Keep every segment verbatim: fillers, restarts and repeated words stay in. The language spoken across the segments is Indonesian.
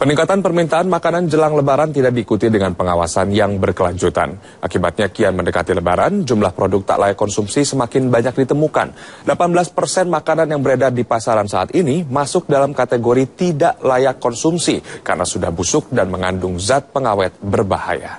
Peningkatan permintaan makanan jelang Lebaran tidak diikuti dengan pengawasan yang berkelanjutan. Akibatnya kian mendekati Lebaran, jumlah produk tak layak konsumsi semakin banyak ditemukan. delapan belas persen makanan yang beredar di pasaran saat ini masuk dalam kategori tidak layak konsumsi karena sudah busuk dan mengandung zat pengawet berbahaya.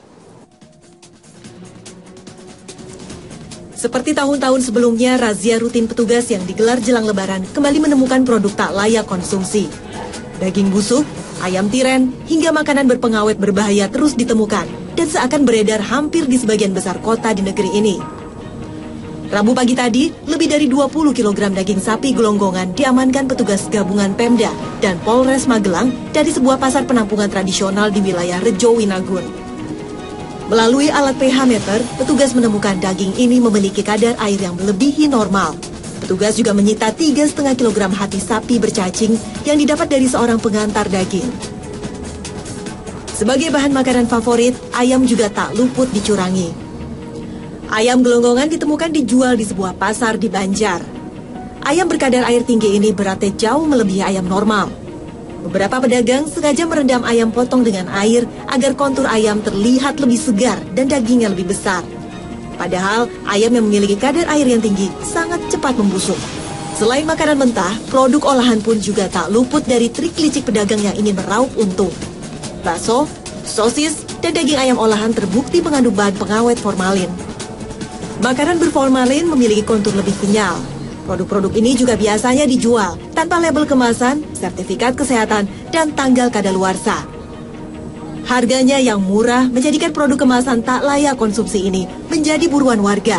Seperti tahun-tahun sebelumnya, razia rutin petugas yang digelar jelang Lebaran kembali menemukan produk tak layak konsumsi. Daging busuk, ayam tiren, hingga makanan berpengawet berbahaya terus ditemukan dan seakan beredar hampir di sebagian besar kota di negeri ini. Rabu pagi tadi, lebih dari dua puluh kilogram daging sapi gelonggongan diamankan petugas gabungan Pemda dan Polres Magelang dari sebuah pasar penampungan tradisional di wilayah Rejo Winagun. Melalui alat pH meter, petugas menemukan daging ini memiliki kadar air yang melebihi normal. Petugas juga menyita tiga koma lima kilogram hati sapi bercacing yang didapat dari seorang pengantar daging. Sebagai bahan makanan favorit, ayam juga tak luput dicurangi. Ayam gelonggongan ditemukan dijual di sebuah pasar di Banjar. Ayam berkadar air tinggi ini beratnya jauh melebihi ayam normal. Beberapa pedagang sengaja merendam ayam potong dengan air agar kontur ayam terlihat lebih segar dan dagingnya lebih besar. Padahal ayam yang memiliki kadar air yang tinggi sangat cepat membusuk. Selain makanan mentah, produk olahan pun juga tak luput dari trik licik pedagang yang ingin meraup untung. Bakso, sosis, dan daging ayam olahan terbukti mengandung bahan pengawet formalin. Makanan berformalin memiliki kontur lebih kenyal. Produk-produk ini juga biasanya dijual tanpa label kemasan, sertifikat kesehatan, dan tanggal kadaluarsa. Harganya yang murah menjadikan produk kemasan tak layak konsumsi ini menjadi buruan warga.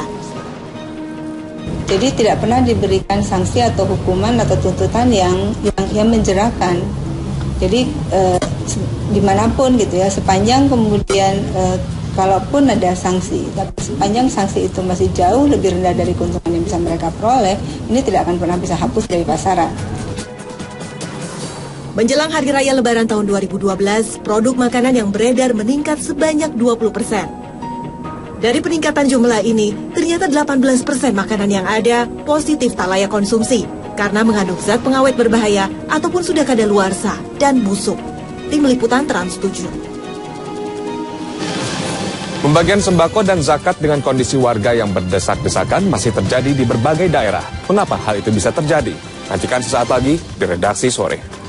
Jadi tidak pernah diberikan sanksi atau hukuman atau tuntutan yang yang, yang menjerahkan. Jadi eh, dimanapun gitu ya, sepanjang kemudian eh, kalaupun ada sanksi, tapi sepanjang sanksi itu masih jauh lebih rendah dari keuntungan yang bisa mereka peroleh, ini tidak akan pernah bisa hapus dari pasaran. Menjelang Hari Raya Lebaran tahun dua ribu dua belas, produk makanan yang beredar meningkat sebanyak dua puluh persen. Dari peningkatan jumlah ini, ternyata delapan belas persen makanan yang ada positif tak layak konsumsi karena mengandung zat pengawet berbahaya ataupun sudah kadaluarsa dan busuk. Tim Liputan Trans tujuh. Pembagian sembako dan zakat dengan kondisi warga yang berdesak-desakan masih terjadi di berbagai daerah. Mengapa hal itu bisa terjadi? Nantikan sesaat lagi di Redaksi Sore.